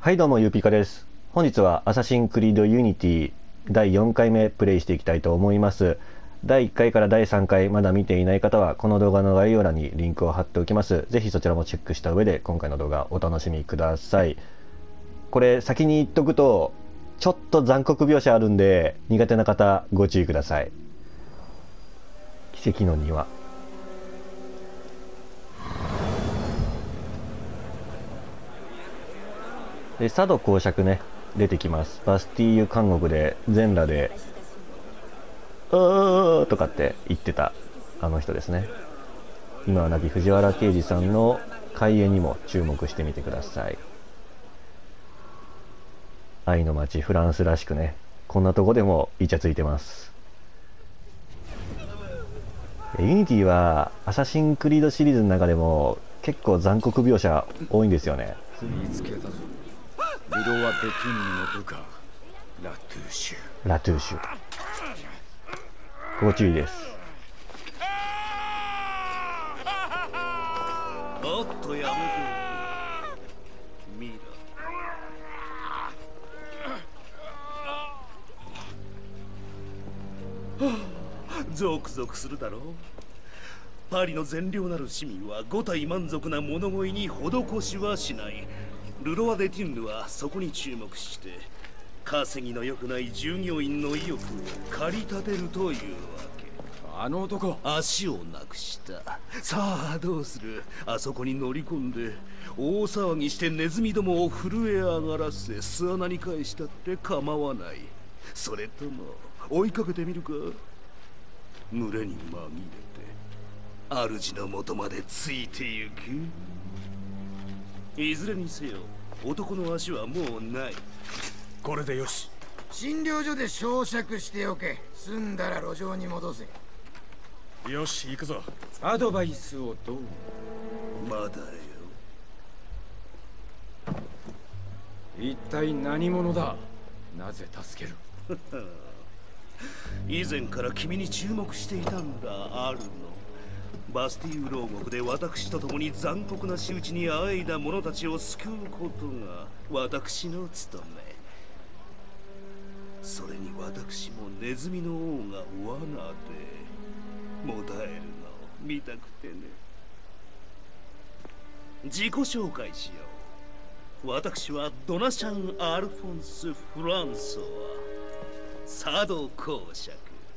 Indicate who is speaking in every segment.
Speaker 1: はいどうも、ゆうぴかです。本日はアサシンクリードユニティ第4回目プレイしていきたいと思います。第1回から第3回まだ見ていない方はこの動画の概要欄にリンクを貼っておきます。ぜひそちらもチェックした上で今回の動画お楽しみください。これ先に言っとくとちょっと残酷描写あるんで苦手な方ご注意ください。奇跡の庭。で佐渡公爵ね出てきます。バスティーユ監獄で全裸で「うー」とかって言ってたあの人ですね。今は亡き藤原啓治さんの開演にも注目してみてください。愛の街フランスらしくね、こんなとこでもイチャついてます。ユニティはアサシンクリードシリーズの中でも結構残酷描写多いんですよね。
Speaker 2: 見つけたぞ。ルロワ・デ・ティンヌの部下ラトゥーシュ。
Speaker 1: ラトゥーシュ、ご注意です。
Speaker 2: おっとやめてミラ。ゾクゾクするだろう。パリの善良なる市民は五体満足な物乞いに施しはしない。ルロワ・デ・ティンヌはそこに注目して稼ぎの良くない従業員の意欲を駆り立てるというわけ。あの男足をなくした。さあどうする。あそこに乗り込んで大騒ぎしてネズミどもを震え上がらせ巣穴に返したって構わない。それとも追いかけてみるか。群れに紛れて主の元までついてゆく。いずれにせよ男の足はもうない。これでよし。
Speaker 3: 診療所で焼灼しておけ。済んだら路上に戻せ。
Speaker 2: よし行くぞ。
Speaker 4: アドバイスをどう。
Speaker 2: まだよ。
Speaker 4: 一体何者だ。なぜ助ける。
Speaker 2: 以前から君に注目していたんだアルノ。バスティーユ牢獄で私と共に残酷な仕打ちにあえいだ者たちを救うことが私の務め。それに私もネズミの王が罠でもだえるのを見たくてね。自己紹介しよう。私はドナシャン・アルフォンス・フランソワ、佐渡公爵。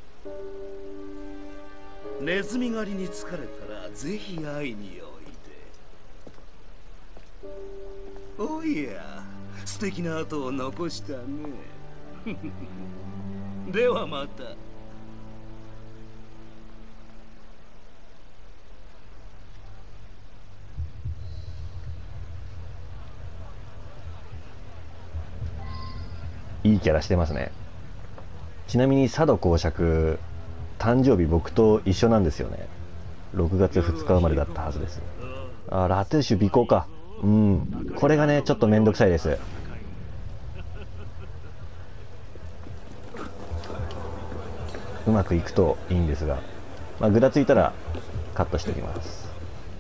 Speaker 2: ネズミ狩りに疲れたらぜひ会いにおいで。おや、素敵な跡を残したね。ではまた。
Speaker 1: いいキャラしてますね。ちなみに佐渡公爵誕生日僕と一緒なんですよね。6月2日生まれだったはずです。あ、ラトゥーシュ尾行か。うん、これがねちょっとめんどくさいです。うまくいくといいんですが、まあ、ぐだついたらカットしておきます。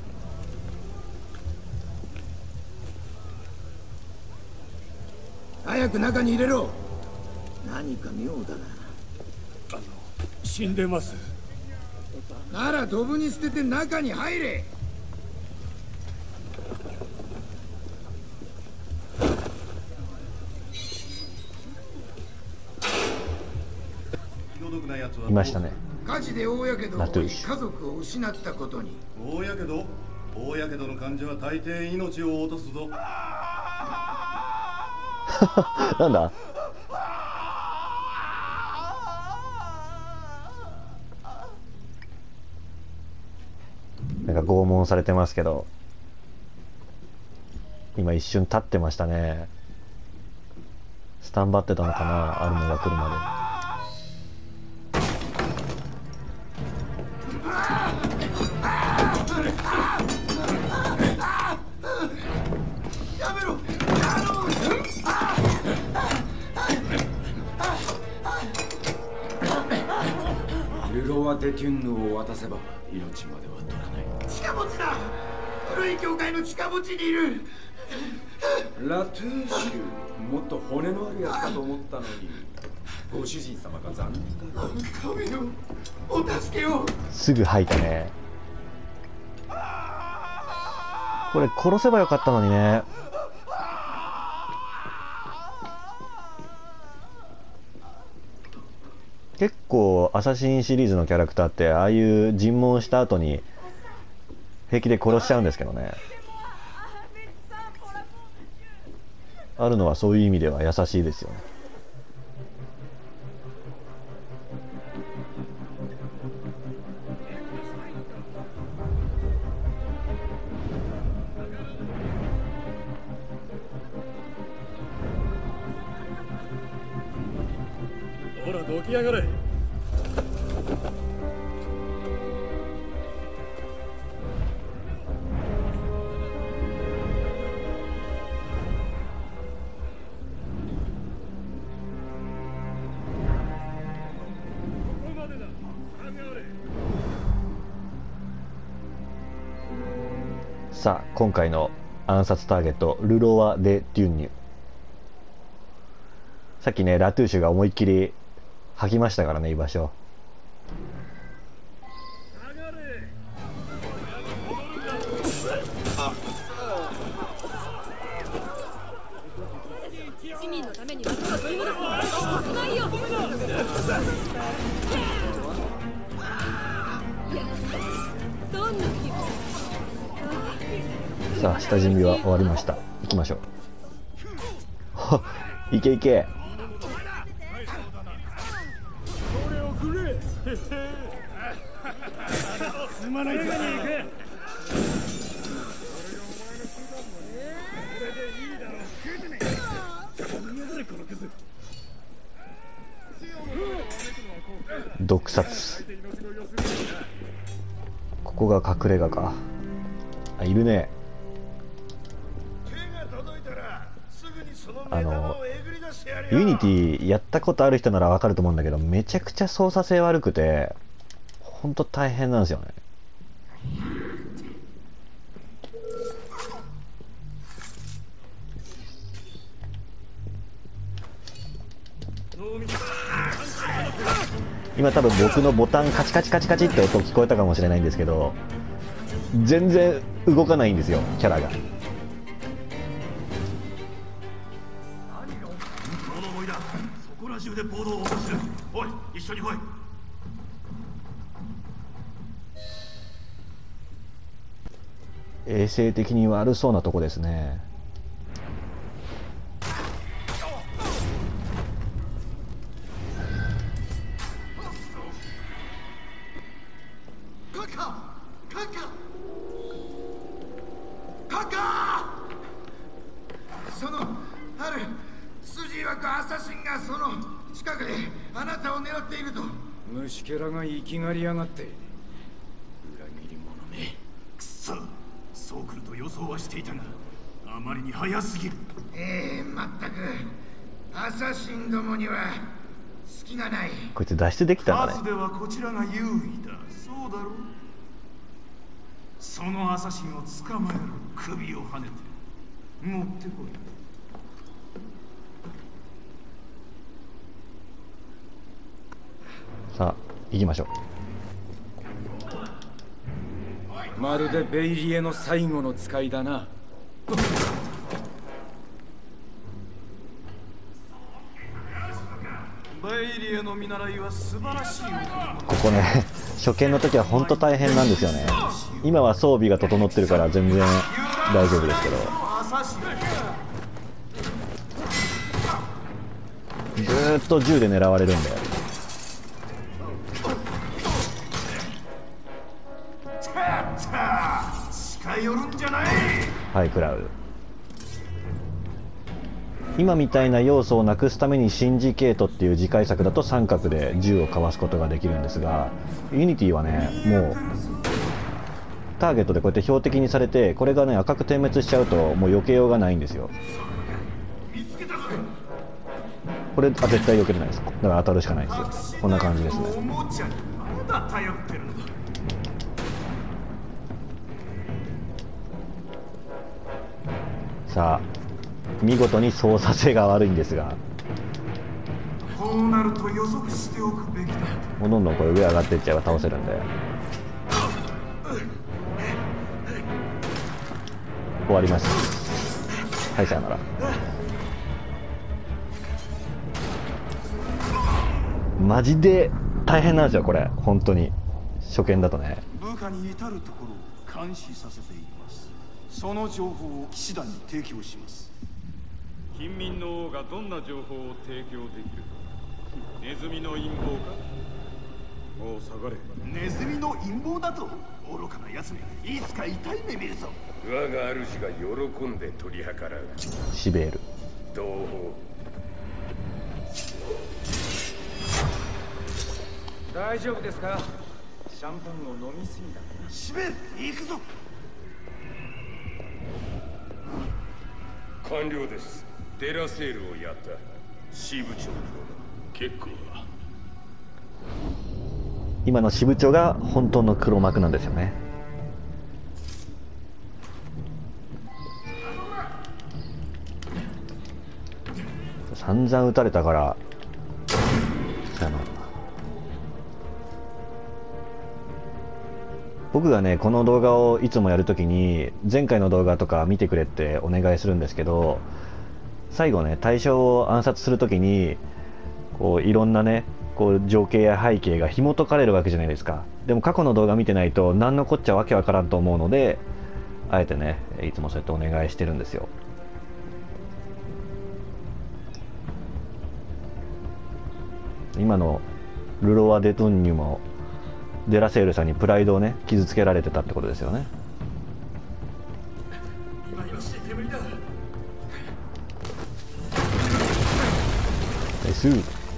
Speaker 3: 早く中に入れろ。何か妙だな。
Speaker 2: 死んでます。
Speaker 3: ならドブに捨てて中に入れ。
Speaker 1: いましたね。
Speaker 3: 火事で大やけどを負い
Speaker 1: ラトゥーシュ。
Speaker 3: 家族を失ったことに。
Speaker 5: 大やけどの患者は大抵命を落とすぞ。
Speaker 1: なんだ。なんか拷問されてますけど、今一瞬立ってましたね。スタンバってたのかな、アルノが来るまで。
Speaker 3: やめろ。
Speaker 4: ルロワ・デ・テュンヌを渡せば命までは取らない。
Speaker 3: 地下墓地だ。古い教会の地下墓地にいる。
Speaker 4: ラトゥーシュ、もっと骨のあるやつかと思ったのに、ご主人様が残念だろう。
Speaker 3: 神よ、お助けを。
Speaker 1: すぐ吐いたね。これ殺せばよかったのにね。結構アサシンシリーズのキャラクターってああいう尋問した後に平気で殺しちゃうんですけどね。あるのはそういう意味では優しいですよね。
Speaker 6: ほらどきやがれ。
Speaker 1: さあ今回の暗殺ターゲット、ルロワ・デ・デュンニュ。さっきねラトゥーシュが思いっきり吐きましたからね、居場所。
Speaker 7: 市民のために枠を取り戻すのはないよ。どんな気分。
Speaker 1: さあ下準備は終わりました。行きましょう。いけいけ。
Speaker 6: すまないか。
Speaker 1: 毒殺。ここが隠れ家か。あ、いるね。ユニティやったことある人ならわかると思うんだけど、めちゃくちゃ操作性悪くてほんと大変なんですよね。今多分僕のボタンカチカチカチカチって音聞こえたかもしれないんですけど、全然動かないんですよキャラが。
Speaker 2: そこら中で暴動を起こしてる。おい、一緒に来い。
Speaker 1: 衛生的に悪そうなとこですね。
Speaker 3: そのある筋曰くアサシンがその近くであなたを狙っていると。
Speaker 4: 虫けらが生きがりやがって。裏切り者め。
Speaker 2: くそ、そう来ると予想はしていたが、あまりに早すぎる。
Speaker 3: まったくアサシンどもには隙がない。
Speaker 1: こいつ脱出できたんだね。
Speaker 2: 数ではこちらが優位だ。そうだろう。そのアサシンを捕まえる。首をはねて持ってこい。
Speaker 1: さあ行きましょ
Speaker 4: う。まるでベイリエの最後の使いだな。
Speaker 2: ベイリエの見習いは素晴らしい。
Speaker 1: ここね初見の時は本当大変なんですよね。今は装備が整ってるから全然大丈夫ですけど、ずーっと銃で狙われるんで。
Speaker 2: 近寄るんじゃない。
Speaker 1: はい、食らう。今みたいな要素をなくすためにシンジケートっていう次回作だと三角で銃をかわすことができるんですが、ユニティはねもうターゲットでこうやって標的にされて、これがね赤く点滅しちゃうともう避けようがないんですよ。これ絶対避けれないです。だから当たるしかないですよ。こんな感じですね。
Speaker 2: おもちゃにまだ頼ってるのか。
Speaker 1: さあ見事に操作性が悪いんですが、
Speaker 3: こうなると予測しておくべきだ。
Speaker 1: もうどんどんこれ上上がっていっちゃえば倒せるんで。終わります。はい、さよなら。マジで大変なんですよこれ、本当に初見だとね。
Speaker 3: 部下に至るところを監視させています。その情報を騎士団に提供します。
Speaker 6: 近民の王がどんな情報を提供できるか。ネズミの陰謀か。もう下がれ。
Speaker 3: ネズミの陰謀だと。愚かな奴め、いつか痛い目見るぞ。
Speaker 8: 我が主が喜んで取り計らう。
Speaker 1: シベール
Speaker 8: 同胞。
Speaker 4: 大丈夫ですか？シャンパンを飲みすぎだ。
Speaker 3: シベル、行くぞ。
Speaker 8: 完了です。デラセールをやった支部長。結構は。
Speaker 1: 今の支部長が本当の黒幕なんですよね。散々撃たれたから僕がねこの動画をいつもやるときに前回の動画とか見てくれってお願いするんですけど、最後ね対象を暗殺するときにこういろんなねこう情景や背景が紐解かれるわけじゃないですか。でも過去の動画見てないと何のこっちゃわけわからんと思うので、あえてねいつもそうやってお願いしてるんですよ。今のルロワ・デトンニュもデラセールさんにプライドをね傷つけられてたってことですよね。ナイス。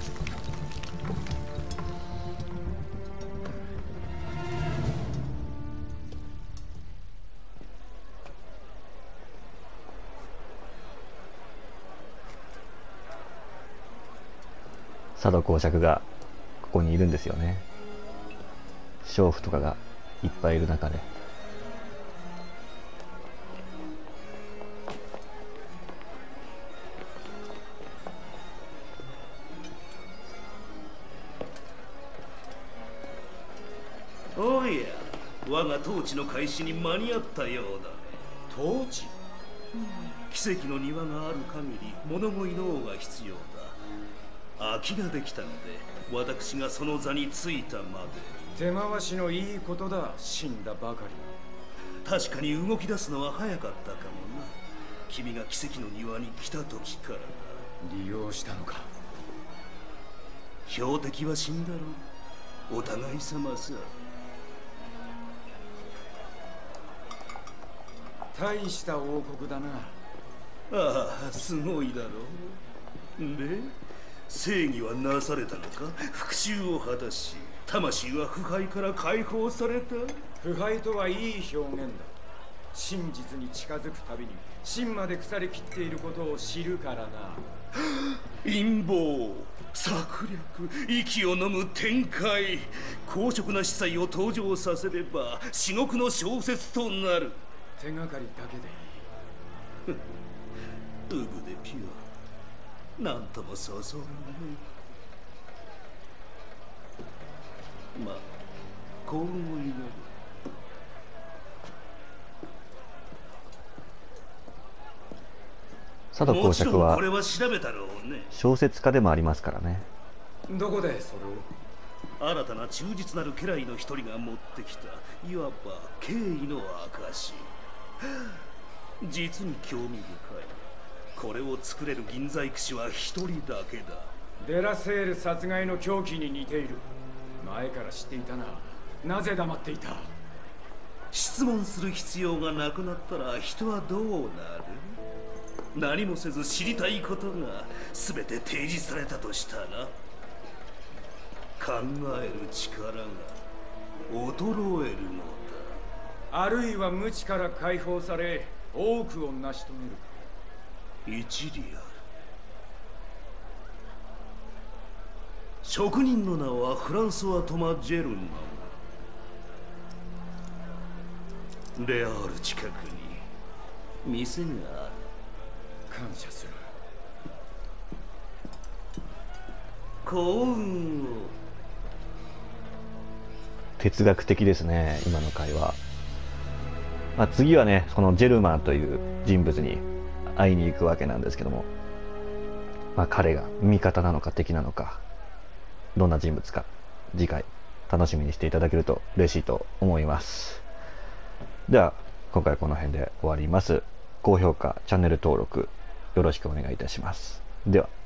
Speaker 1: 佐渡公爵がここにいるんですよね。娼婦とかがいっぱいいる中で。
Speaker 2: おや、我が統治の開始に間に合ったようだね。
Speaker 4: 統治？
Speaker 2: 奇跡の庭がある限り物乞いの王が必要だ。空きができたので私がその座についたまで。
Speaker 4: 手回しのいいことだ。死んだばかり。
Speaker 2: 確かに動き出すのは早かったかもな。君が奇跡の庭に来た時からだ。
Speaker 4: 利用したのか。
Speaker 2: 標的は死んだろ。お互い様さ。
Speaker 4: 大した王国だな。
Speaker 2: ああ、すごいだろう。で正義はなされたのか。復讐を果たし魂は腐敗から解放された。
Speaker 4: 腐敗とはいい表現だ。真実に近づくたびに真まで腐りきっていることを知るからな。
Speaker 2: 陰謀、策略、息を飲む展開、公職な司祭を登場させれば至極の小説となる。
Speaker 4: 手がかりだけでいい。
Speaker 2: ウグでピュア、なんとも想像がない。まあ幸運を祈る。
Speaker 1: 佐渡公爵は
Speaker 2: これは調べたろうね。
Speaker 1: 小説家でもありますからね。
Speaker 4: どこでそれを？
Speaker 2: 新たな忠実なる家来の一人が持ってきた、いわば敬意の証。実に興味深い。これを作れる銀細工師は一人だけだ。
Speaker 4: デラセール殺害の凶器に似ている。前から知っていたな。なぜ黙っていた？
Speaker 2: 質問する必要がなくなったら人はどうなる？何もせず知りたいことが全て提示されたとしたら、考える力が衰えるの
Speaker 4: だ。あるいは無知から解放され多くを成し遂げる。
Speaker 2: 一理ある。職人の名はフランソワ・トマ・ジェルンナ。レアール近くに店がある。
Speaker 4: 感謝する。
Speaker 2: 幸運を。
Speaker 1: 哲学的ですね、今の会話。まあ、次はね、このジェルマンという人物に会いに行くわけなんですけども、まあ、彼が味方なのか敵なのか、どんな人物か、次回楽しみにしていただけると嬉しいと思います。では、今回はこの辺で終わります。高評価、チャンネル登録、よろしくお願いいたします。では。